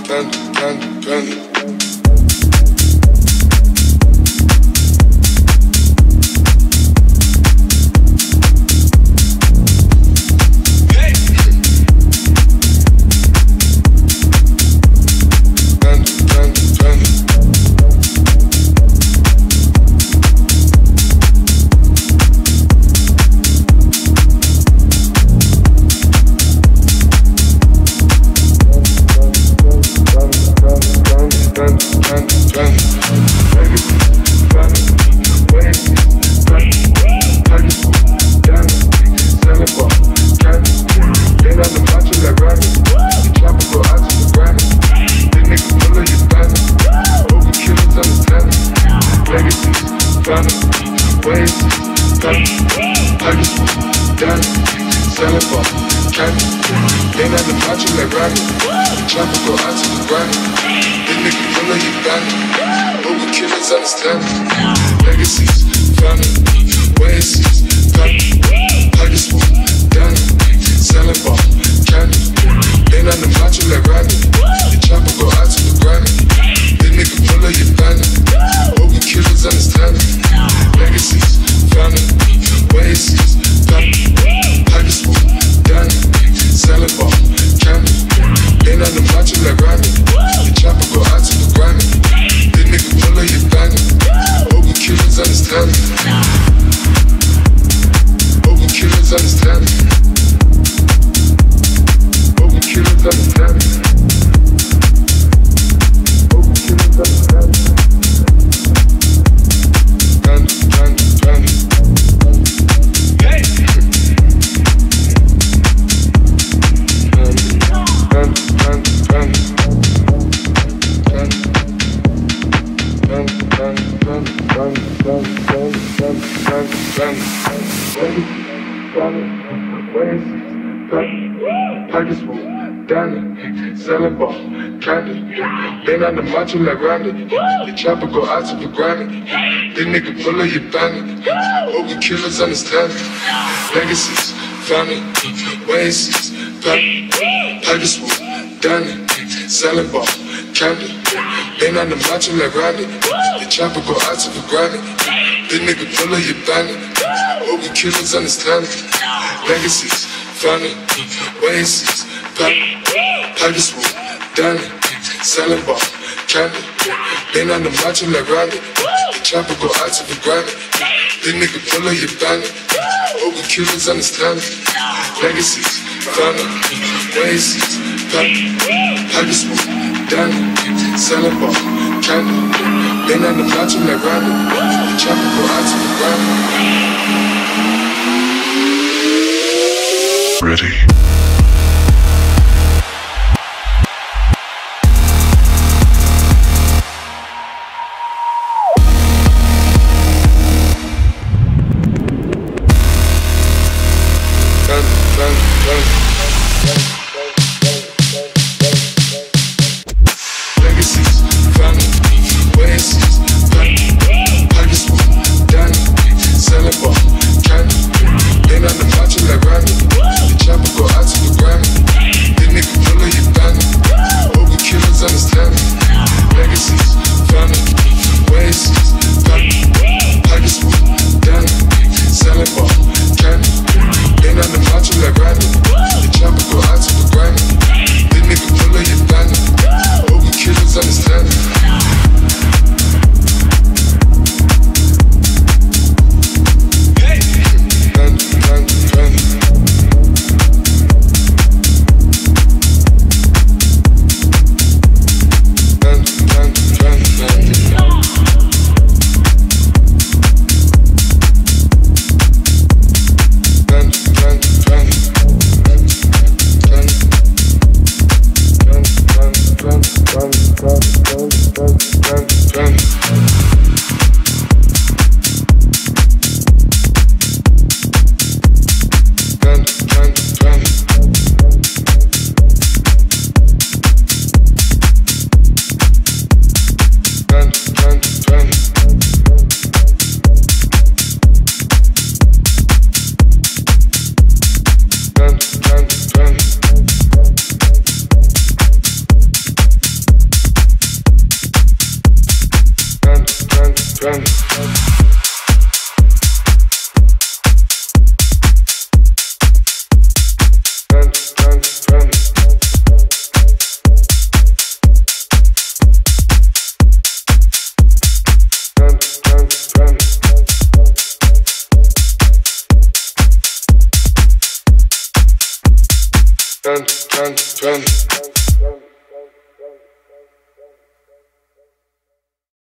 Macho like Randy, the chopper go out to for granted. This nigga full of your bandit. Open killers understand it. Legacies, family, oasis, Tiger swoop, Danny, selling ball, candy. Been on the macho like Randy, the chopper go out to for granted. This nigga full of your bandit. Open killers understand it. Legacies, family, oasis, Tiger swoop, Danny, selling ball. Candy, been on the macho like Randy. The chopper go out to for granted. This nigga full of your bandit. Open killers understand it. Legacies, family, oasis, Tiger swoop, Danny, selling ball, candy. Been on the macho like Randy. The chopper go out to for granted. Ready. Selling ball, candy. Been on the macho like Randy. The chopper go Panic.